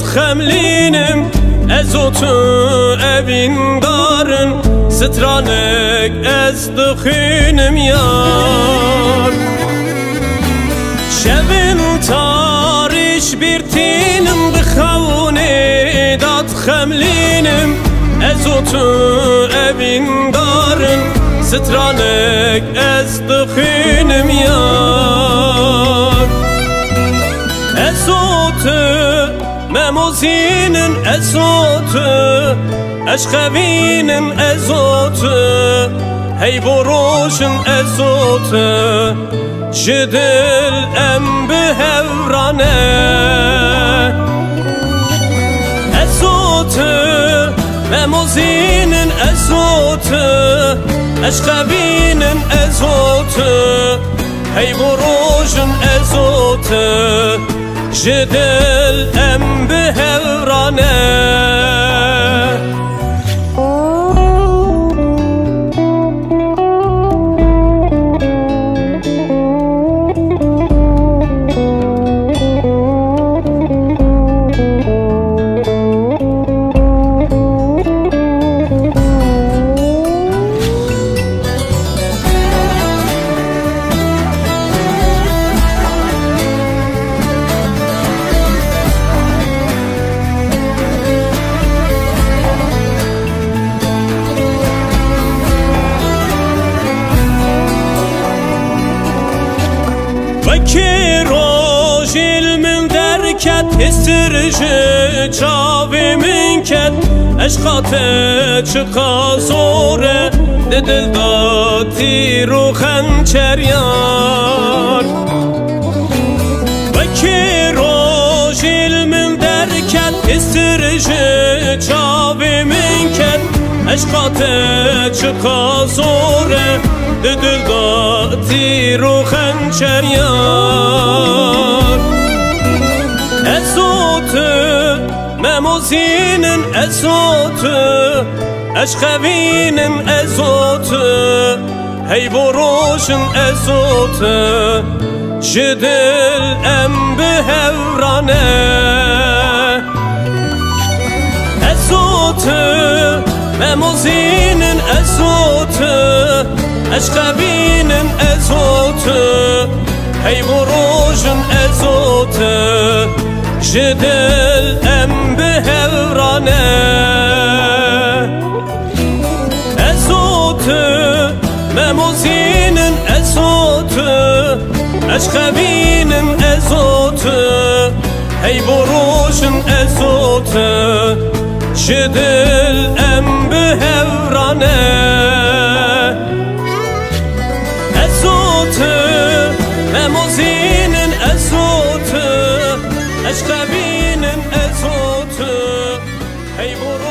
خملینم از تو اوین دارن سترانک از دخینم یار شبن تاریش بیرتینم بخونه داد خملینم از تو اوین دارن سترانک از دخینم یار از تو مموزینن از تو اشخوینن از تو هی بروشن از تو جدل ام بهورانه از تو مموزینن از تو اشخوینن از تو هی بروشن از تو جدل ام بهورانه وکی روژیل من درکت هسترج چاوی من کت عشقات چقا زوره دل داتی رو خنچریان وکی روژیل من درکت هسترج چاوی من کت عشقات چقا زوره دل داتی رو خنچریان از تو مموزینن از تو اشخوینن از تو هی بروشن از تو جدل ام بهورانه از تو مموزینن از تو اشخوینن از تو هی بروشن از تو جدل ام بهورانه از تو مموزینن از تو اشخوینن از تو هی بروشن از تو جدل ام بهورانه مموزینن از تو اشخوینن از تو هی